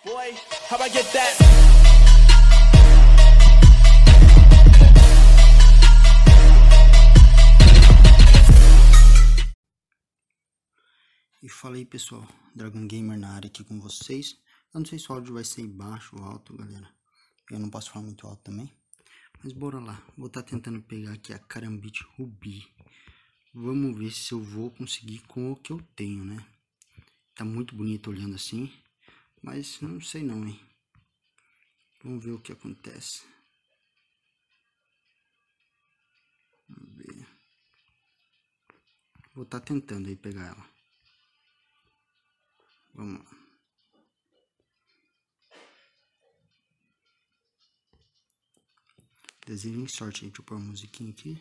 Boy, how I get that? E fala aí pessoal, Dragon Gamer na área aqui com vocês. Eu não sei se o áudio vai ser baixo ou alto, galera. Eu não posso falar muito alto também. Mas bora lá, vou estar tentando pegar aqui a Karambit Ruby. Vamos ver se eu vou conseguir com o que eu tenho, né? Tá muito bonito olhando assim, mas não sei não, hein. Vamos ver o que acontece. Vamos ver. Vou estar tentando aí pegar ela. Vamos lá. Desejem sorte, gente. Deixa eu pôr a musiquinha aqui.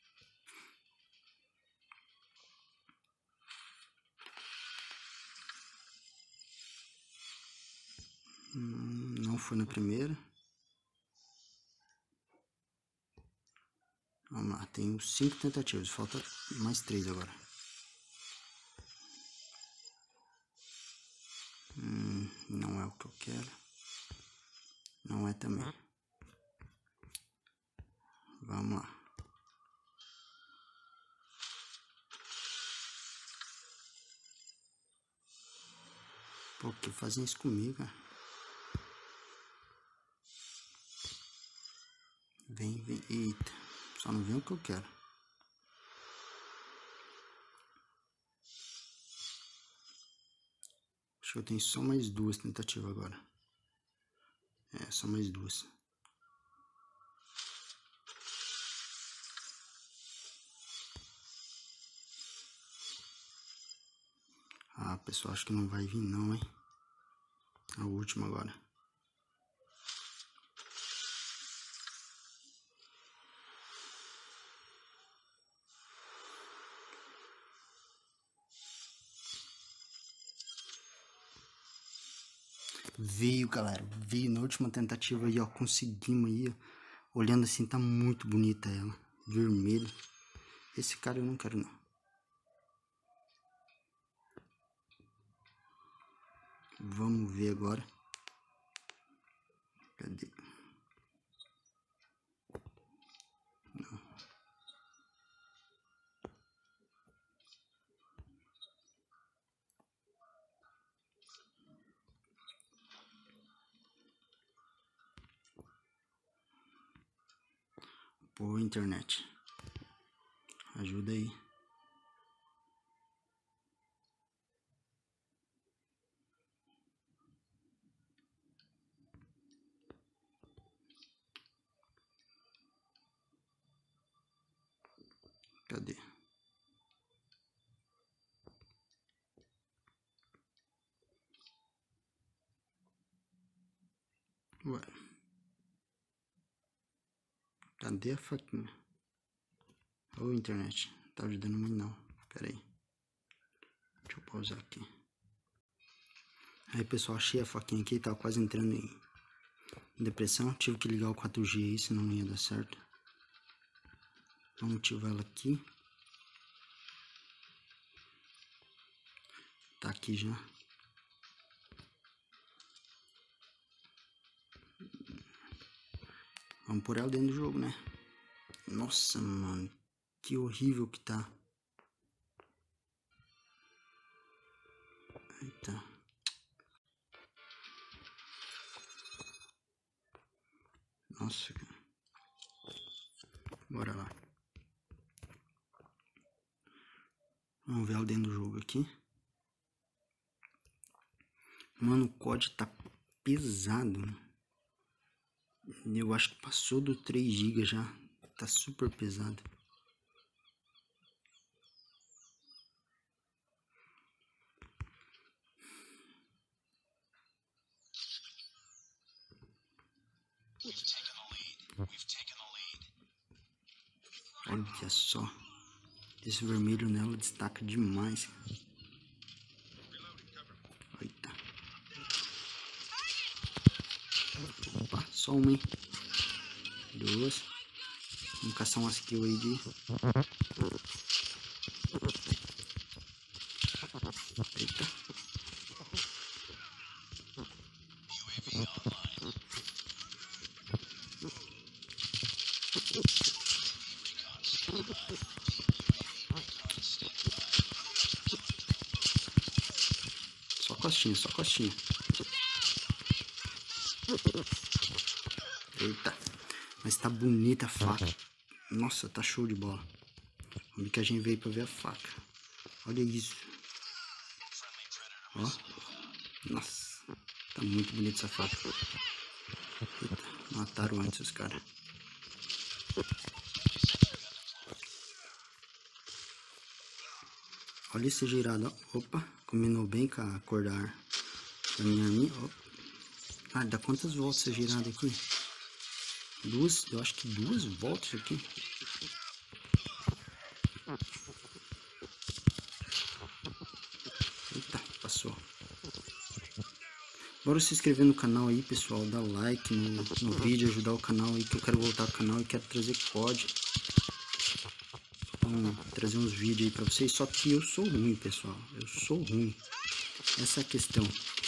Não foi na primeira. Vamos lá, tenho 5 tentativas, falta mais 3 agora. Não é o que eu quero. Não é também. Vamos lá. Pô, que fazem isso comigo, cara? Vem, vem. Eita. Só não vem o que eu quero. Acho que eu tenho só mais 2 tentativas agora. É, só mais 2. Ah, pessoal, acho que não vai vir não, hein? A última agora. Veio, galera. Veio na última tentativa aí, ó. Conseguimos aí, ó. Olhando assim, tá muito bonita ela. Vermelho. Esse cara eu não quero, não. Vamos ver agora. Cadê? Não. Pô, internet. Ajuda aí. Cadê? Ué. Cadê a faquinha? Ô, internet. Não tá ajudando muito não. Pera aí. Deixa eu pausar aqui. Aí, pessoal, achei a faquinha aqui. Tava quase entrando em depressão. Tive que ligar o 4G aí, senão não ia dar certo. Vamos ativar ela aqui. Tá aqui já. Vamos pôr ela dentro do jogo, né? Nossa, mano. Que horrível que tá. Eita. Nossa, cara. Bora lá. Vamos ver ela dentro do jogo aqui. Mano, o código tá pesado. Eu acho que passou do 3 GB já. Tá super pesado. Olha só. Esse vermelho nela destaca demais. Eita. Opa, só uma, hein? 2. Vamos caçar umas kills aí de... Eita. costinha, só costinha. Eita. Mas tá bonita a faca. Nossa, tá show de bola. Vamos ver que a gente veio pra ver a faca. Olha isso. Ó. Nossa. Tá muito bonita essa faca. Eita, mataram antes os caras. Olha esse girado, ó. Opa, combinou bem com a cor da minha arminha. Ah, dá quantas voltas essa girada aqui? Duas, eu acho que 2 voltas aqui. Eita, passou. Bora se inscrever no canal aí, pessoal. Dar like no vídeo, ajudar o canal aí, que eu quero voltar ao canal e quero trazer COD. Então, trazer uns vídeos aí pra vocês. Só que eu sou ruim, pessoal. Eu sou ruim. Essa é a questão.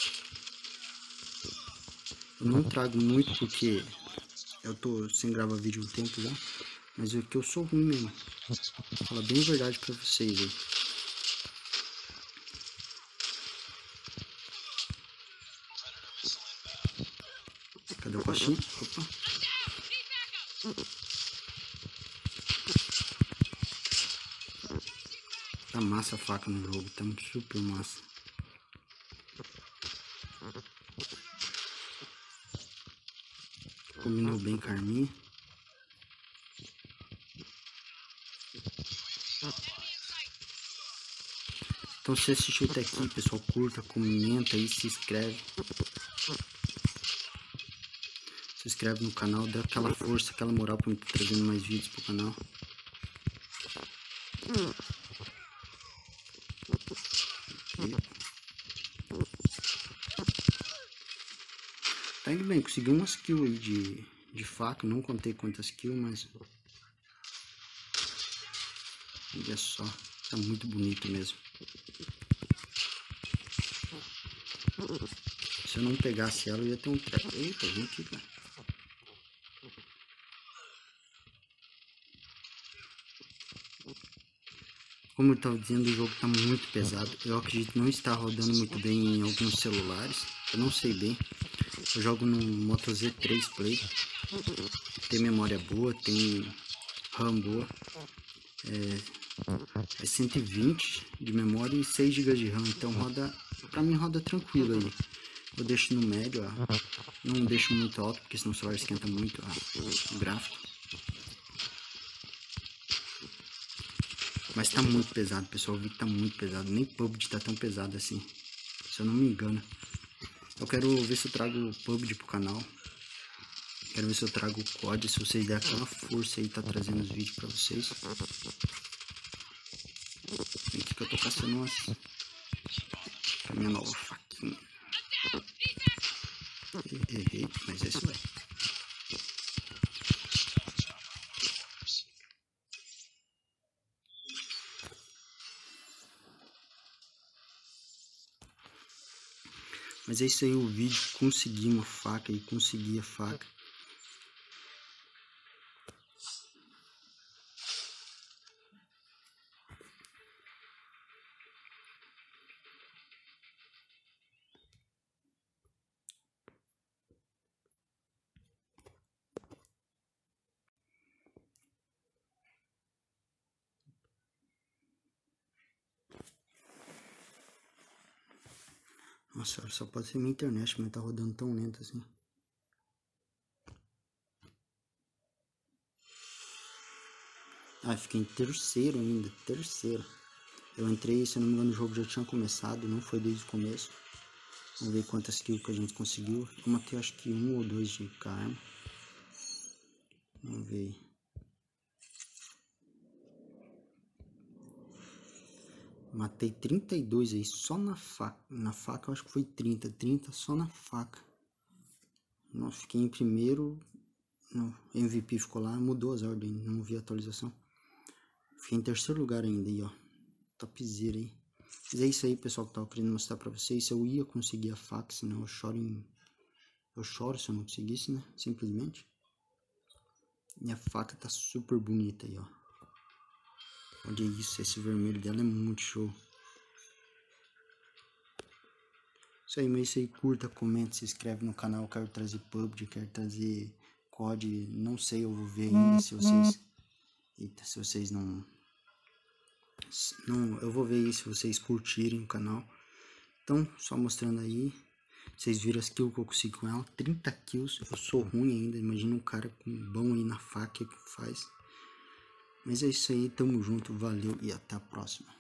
Eu não trago muito porque eu tô sem gravar vídeo um tempo já. Mas é que eu sou ruim mesmo. Vou falar bem a verdade pra vocês aí. Cadê o coxinha? Opa. Tá massa a faca no jogo. Tá super massa. Combinou bem com a arminha. Então se você assistiu até aqui, pessoal, curta, comenta aí, se inscreve. Se inscreve no canal, dá aquela força, aquela moral pra me estar trazendo mais vídeos pro canal. Tá indo bem, consegui umas kills aí de faca, não contei quantas kills, mas... Olha só, tá muito bonito mesmo. Se eu não pegasse ela, eu ia ter um treco. Eita, vem aqui, cara. Como eu tava dizendo, o jogo tá muito pesado. Eu acredito que não está rodando muito bem em alguns celulares. Eu não sei bem. Eu jogo no Moto Z3 Play. Tem memória boa, tem RAM boa. É 120 de memória e 6 GB de RAM. Então roda, pra mim roda tranquilo aí. Eu deixo no médio, ó. Não deixo muito alto, porque senão o celular esquenta muito o gráfico. Mas tá muito pesado, pessoal. Eu vi que tá muito pesado. Nem PUBG tá tão pesado assim. Se eu não me engano. Eu quero ver se eu trago o PUBG pro canal. Quero ver se eu trago o COD. Se vocês derem aquela força aí, tá trazendo os vídeos pra vocês. Vem aqui que eu tô caçando umas... a minha nova faquinha. Errei, mas é isso aí. Mas é isso aí, o vídeo. Consegui uma faca e consegui a faca. Nossa, só pode ser minha internet, mas tá rodando tão lento assim. Ah, fiquei em terceiro ainda, terceiro. Eu entrei, se não me engano, o jogo já tinha começado, não foi desde o começo. Vamos ver quantas kills que a gente conseguiu. Eu matei acho que 1 ou 2 de karma. Vamos ver. Matei 32 aí, só na faca. Na faca eu acho que foi 30. 30 só na faca. Não, fiquei em primeiro. No MVP ficou lá, mudou as ordens, não vi a atualização. Fiquei em terceiro lugar ainda aí, ó. Topzera aí. Mas é isso aí, pessoal, que eu tava querendo mostrar pra vocês. Se eu ia conseguir a faca, senão eu choro eu choro se eu não conseguisse, né? Simplesmente. E a faca tá super bonita aí, ó. Olha isso, esse vermelho dela é muito show. Isso aí, mas isso aí, curta, comenta, se inscreve no canal. Quero trazer PUBG, quero trazer COD, não sei, eu vou ver ainda se vocês... Eita, se vocês não, eu vou ver aí se vocês curtirem o canal. Então, só mostrando aí. Vocês viram as kills que eu consigo com ela. 30 kills. Eu sou ruim ainda. Imagina um cara com bom aí na faca que faz. Mas é isso aí. Tamo junto. Valeu e até a próxima.